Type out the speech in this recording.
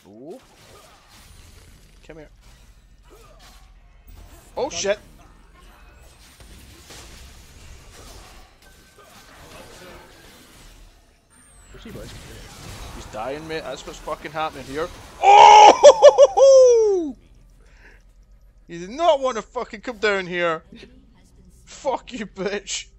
Ooh. Come here. Oh shit! Where's he, boys? He's dying, mate. That's what's fucking happening here. Oh! You did not want to fucking come down here. Fuck you, bitch.